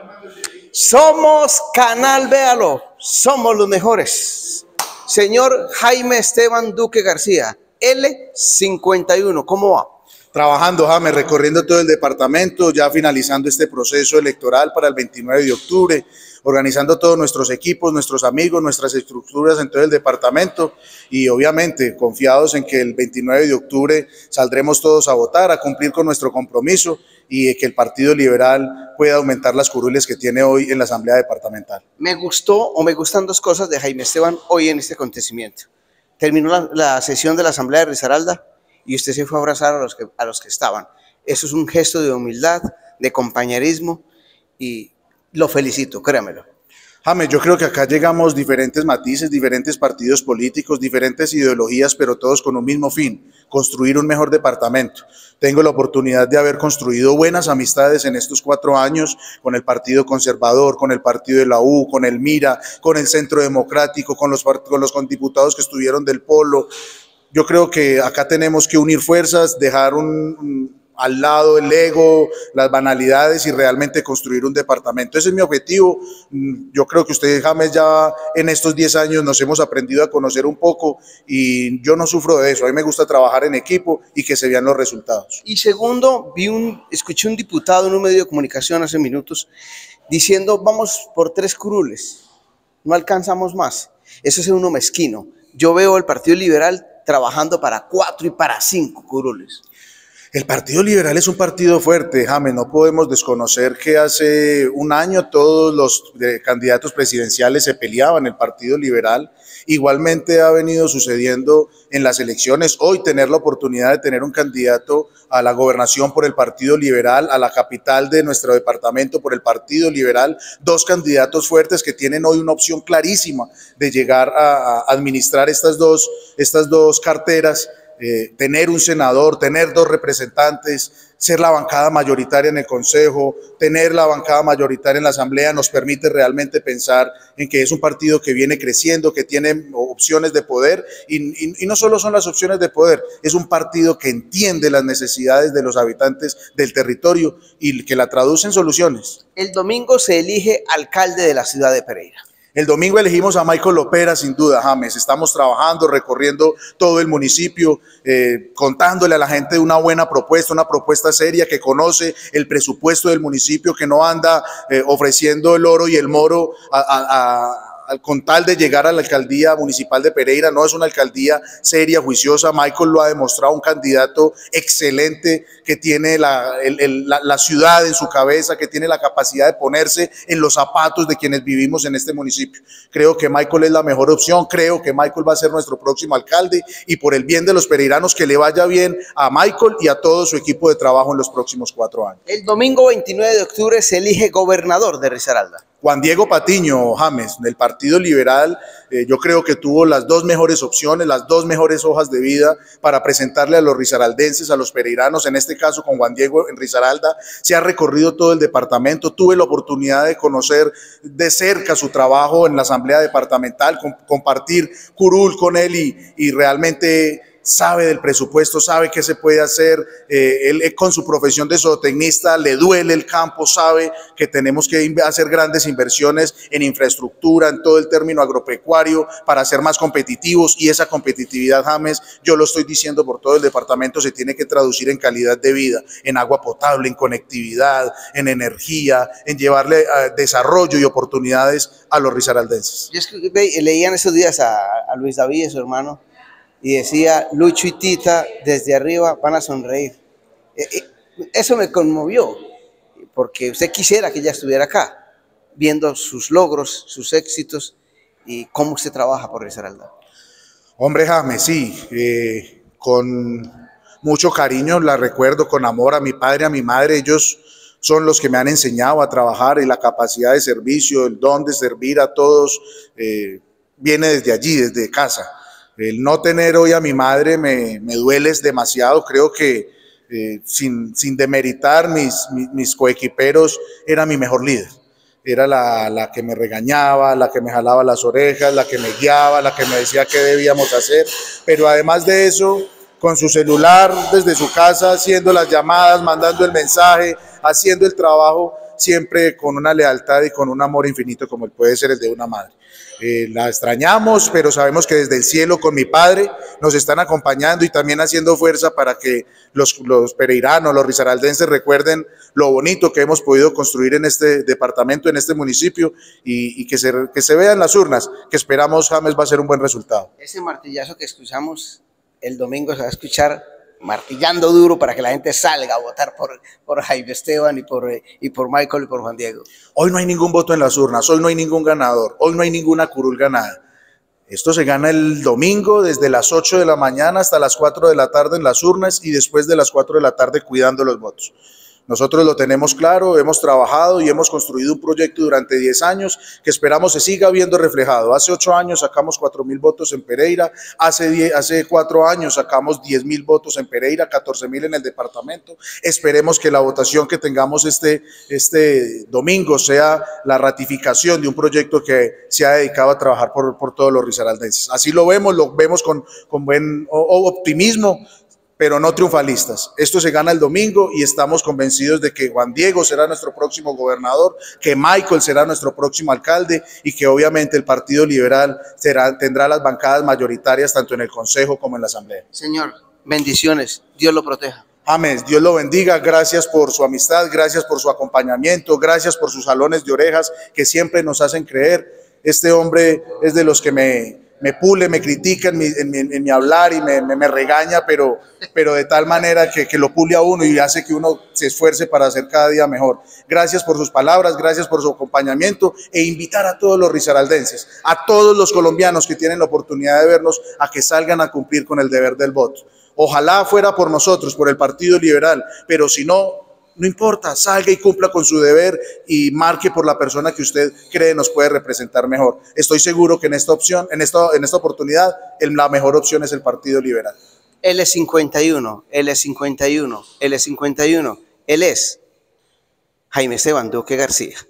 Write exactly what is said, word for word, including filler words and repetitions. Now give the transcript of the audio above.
Somos Canal Véalo, somos los mejores. Señor Jaime Esteban Duque García, L cincuenta y uno, ¿cómo va? Trabajando, James, recorriendo todo el departamento, ya finalizando este proceso electoral para el veintinueve de octubre, organizando todos nuestros equipos, nuestros amigos, nuestras estructuras en todo el departamento y obviamente confiados en que el veintinueve de octubre saldremos todos a votar, a cumplir con nuestro compromiso y que el Partido Liberal pueda aumentar las curules que tiene hoy en la Asamblea Departamental. Me gustó o me gustan dos cosas de Jaime Esteban hoy en este acontecimiento. Terminó la, la sesión de la Asamblea de Risaralda y usted se fue a abrazar a los que, a los que estaban. Eso es un gesto de humildad, de compañerismo y lo felicito, créamelo. James, yo creo que acá llegamos diferentes matices, diferentes partidos políticos, diferentes ideologías, pero todos con un mismo fin, construir un mejor departamento. Tengo la oportunidad de haber construido buenas amistades en estos cuatro años con el Partido Conservador, con el Partido de la U, con el MIRA, con el Centro Democrático, con los, con los diputados que estuvieron del Polo. Yo creo que acá tenemos que unir fuerzas, dejar un, un, al lado el ego, las banalidades y realmente construir un departamento. Ese es mi objetivo. Yo creo que usted, James, ya en estos diez años nos hemos aprendido a conocer un poco y yo no sufro de eso. A mí me gusta trabajar en equipo y que se vean los resultados. Y segundo, vi un, escuché un diputado en un medio de comunicación hace minutos diciendo vamos por tres curules, no alcanzamos más. Eso es uno mezquino. Yo veo al Partido Liberal trabajando para cuatro y para cinco curules. El Partido Liberal es un partido fuerte, James, no podemos desconocer que hace un año todos los candidatos presidenciales se peleaban el Partido Liberal. Igualmente ha venido sucediendo en las elecciones. Hoy tener la oportunidad de tener un candidato a la gobernación por el Partido Liberal, a la capital de nuestro departamento por el Partido Liberal, dos candidatos fuertes que tienen hoy una opción clarísima de llegar a, a administrar estas dos, estas dos carteras. Eh, tener un senador, tener dos representantes, ser la bancada mayoritaria en el Consejo, tener la bancada mayoritaria en la Asamblea nos permite realmente pensar en que es un partido que viene creciendo, que tiene opciones de poder y, y, y no solo son las opciones de poder, es un partido que entiende las necesidades de los habitantes del territorio y que la traduce en soluciones. El domingo se elige alcalde de la ciudad de Pereira. El domingo elegimos a Michael Lopera, sin duda, James. Estamos trabajando, recorriendo todo el municipio, eh, contándole a la gente una buena propuesta, una propuesta seria que conoce el presupuesto del municipio, que no anda eh, ofreciendo el oro y el moro a, a, a con tal de llegar a la alcaldía municipal de Pereira. No es una alcaldía seria, juiciosa. Michael lo ha demostrado, un candidato excelente que tiene la, el, el, la, la ciudad en su cabeza, que tiene la capacidad de ponerse en los zapatos de quienes vivimos en este municipio. Creo que Michael es la mejor opción, creo que Michael va a ser nuestro próximo alcalde y por el bien de los pereiranos que le vaya bien a Michael y a todo su equipo de trabajo en los próximos cuatro años. El domingo veintinueve de octubre se elige gobernador de Risaralda. Juan Diego Patiño, James, del Partido Liberal, eh, yo creo que tuvo las dos mejores opciones, las dos mejores hojas de vida para presentarle a los risaraldenses, a los pereiranos, en este caso con Juan Diego en Risaralda. Se ha recorrido todo el departamento, tuve la oportunidad de conocer de cerca su trabajo en la Asamblea Departamental, con, compartir curul con él y, y realmente sabe del presupuesto, sabe qué se puede hacer. Eh, él, él con su profesión de zootecnista le duele el campo, sabe que tenemos que hacer grandes inversiones en infraestructura, en todo el término agropecuario para ser más competitivos y esa competitividad, James, yo lo estoy diciendo por todo el departamento, se tiene que traducir en calidad de vida, en agua potable, en conectividad, en energía, en llevarle uh, desarrollo y oportunidades a los risaraldenses. Yo es que leía en esos días a, a Luis David, su hermano, y decía, Lucho y Tita desde arriba van a sonreír. Eso me conmovió, porque usted quisiera que ella estuviera acá, viendo sus logros, sus éxitos y cómo usted trabaja por Risaralda. Hombre, James, sí, eh, con mucho cariño la recuerdo, con amor a mi padre, a mi madre. Ellos son los que me han enseñado a trabajar y la capacidad de servicio, el don de servir a todos, eh, viene desde allí, desde casa. El no tener hoy a mi madre me, me duele demasiado. Creo que eh, sin, sin demeritar mis, mis, mis coequiperos, era mi mejor líder. Era la, la que me regañaba, la que me jalaba las orejas, la que me guiaba, la que me decía qué debíamos hacer. Pero además de eso, con su celular desde su casa, haciendo las llamadas, mandando el mensaje, haciendo el trabajo, siempre con una lealtad y con un amor infinito como el puede ser el de una madre. Eh, la extrañamos, pero sabemos que desde el cielo con mi padre nos están acompañando y también haciendo fuerza para que los, los pereiranos, los risaraldenses recuerden lo bonito que hemos podido construir en este departamento, en este municipio y, y que, se, que se vea en las urnas, que esperamos, James, va a ser un buen resultado. Ese martillazo que escuchamos el domingo se va a escuchar martillando duro para que la gente salga a votar por, por Jaime Esteban y por, y por Michael y por Juan Diego. Hoy no hay ningún voto en las urnas, hoy no hay ningún ganador, hoy no hay ninguna curul ganada. Esto se gana el domingo desde las ocho de la mañana hasta las cuatro de la tarde en las urnas y después de las cuatro de la tarde cuidando los votos. Nosotros lo tenemos claro, hemos trabajado y hemos construido un proyecto durante diez años que esperamos se siga viendo reflejado. Hace ocho años sacamos cuatro mil votos en Pereira, hace, diez, hace cuatro años sacamos diez mil votos en Pereira, catorce mil en el departamento. Esperemos que la votación que tengamos este, este domingo sea la ratificación de un proyecto que se ha dedicado a trabajar por, por todos los risaraldenses. Así lo vemos, lo vemos con, con buen optimismo, pero no triunfalistas. Esto se gana el domingo y estamos convencidos de que Juan Diego será nuestro próximo gobernador, que Michael será nuestro próximo alcalde y que obviamente el Partido Liberal será, tendrá las bancadas mayoritarias tanto en el Consejo como en la Asamblea. Señor, bendiciones, Dios lo proteja. James, Dios lo bendiga, gracias por su amistad, gracias por su acompañamiento, gracias por sus jalones de orejas que siempre nos hacen creer. Este hombre es de los que me... me pule, me critica en mi, en mi, en mi hablar y me, me, me regaña, pero, pero de tal manera que, que lo pule a uno y hace que uno se esfuerce para hacer cada día mejor. Gracias por sus palabras, gracias por su acompañamiento e invitar a todos los risaraldenses, a todos los colombianos que tienen la oportunidad de vernos, a que salgan a cumplir con el deber del voto. Ojalá fuera por nosotros, por el Partido Liberal, pero si no, no importa, salga y cumpla con su deber y marque por la persona que usted cree nos puede representar mejor. Estoy seguro que en esta opción, en esta, en esta oportunidad, la mejor opción es el Partido Liberal. Él es cincuenta y uno, él es cincuenta y uno, él es cincuenta y uno, él es Jaime Esteban Duque García.